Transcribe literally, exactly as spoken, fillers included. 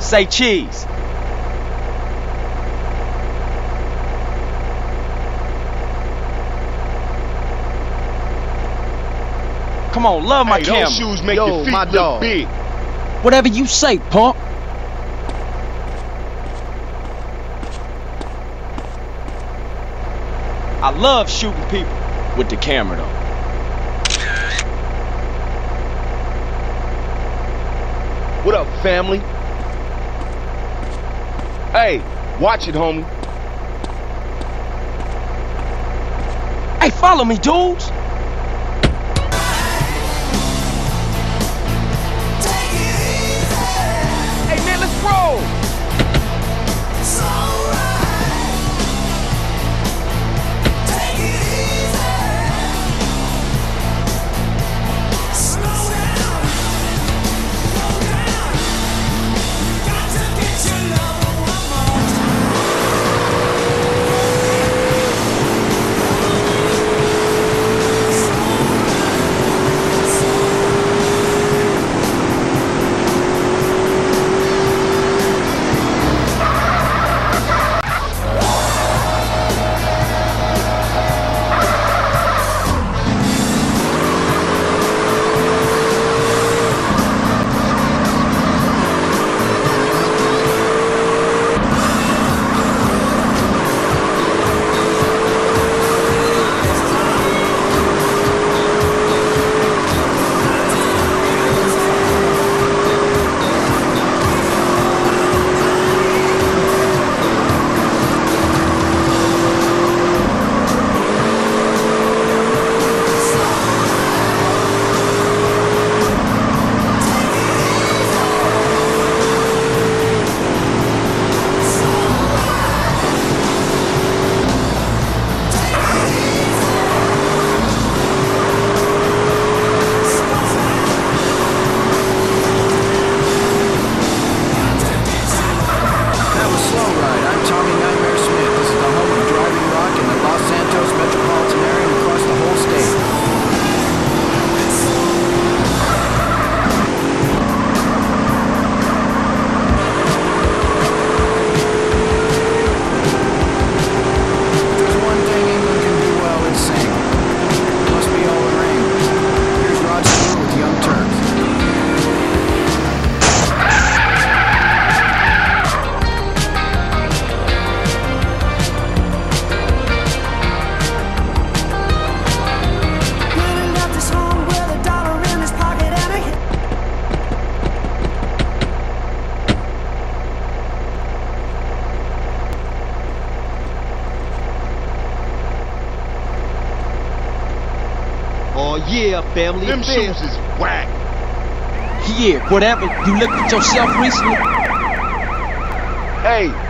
Say cheese. Come on, love my hey, camera. Those shoes make Yo, your feet my look dog. big. Whatever you say, punk. I love shooting people with the camera, though. What up, family? Hey, watch it, homie. Hey, follow me, dudes. Hey, man, let's roll. Yeah, family. Them shoes is whack. Yeah, whatever. You looked at yourself recently? Hey,